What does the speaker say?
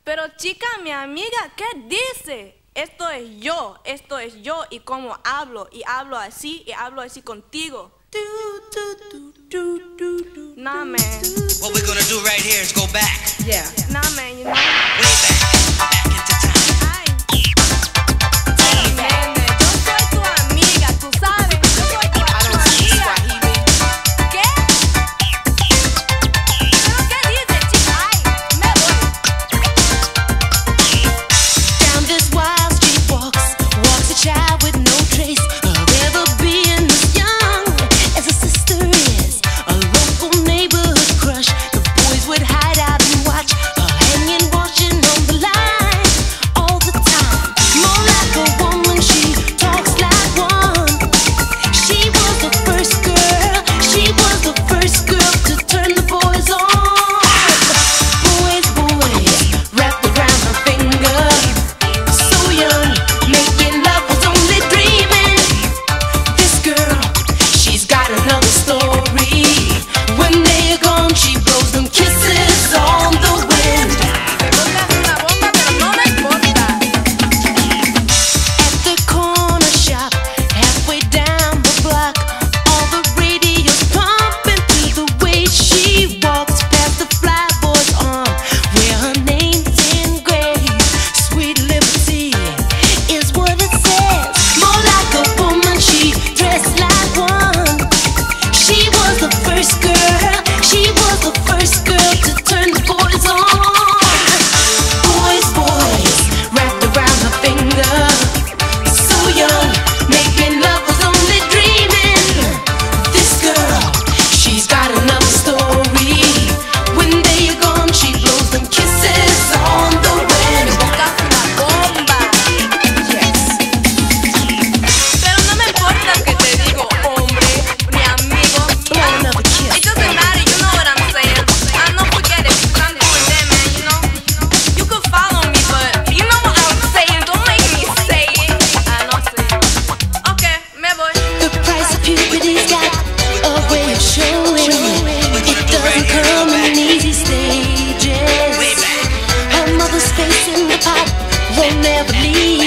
Pero chica, mi amiga, ¿qué dice? Esto es yo y cómo hablo, y hablo así contigo. Nah, man. What we're gonna do right here is go back. Yeah. Nah, man, you know. Way back into time. Ay. Hey, nene, yo soy tu amiga, tú sabes. Yo soy tu amiga. ¿Qué? ¿Pero qué dices, chica? Ay, me voy. Down this wild street walks a child with no trace of ever being as young as a sister is. A local neighborhood crush. The boys would hide out and watch her hanging, watching on the line all the time. More like a woman, she talks like one. She was the first girl. She was the first girl to turn the boys on. Boys, wrapped around her finger. So young, making love was only dreaming. This girl, she's got another story. When they're gone, she blows them kisses on the wind. Me pongas una bomba, pero no me importa. At the corner shop, halfway down the block, all the radios pumping through the way she walks past the flyboy's arm, where her name's engraved. Sweet Liberty is what it says. More like a woman, she dressed like one. She was the first girl. She was the first girl to turn the boys on. Boys, wrapped around her finger. So young, making love was only dreaming. This girl, she's got another story. When they are gone, she blows them kisses on the wind. Pongas una bomba. Yes. Pero no me importa que te digo hombre, mi amigo. Want another kiss? It doesn't matter, you know what I'm saying. I know forget it, I'm doing that, man, you know. You could follow me, but you know what I'm saying. Don't make me say it. I know say it. Okay, me voy. The price of puberty's got a way of showing. It doesn't come in easy stages. Her mother's face in the pot won't never leave.